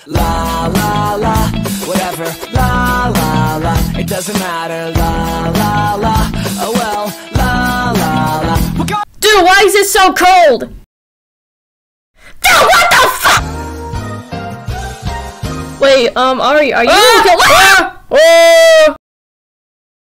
La la la, whatever. La la la, it doesn't matter. La la la, oh well. La la la. Dude, why is it so cold? Dude, what the fuck? Wait, Ari, are you okay?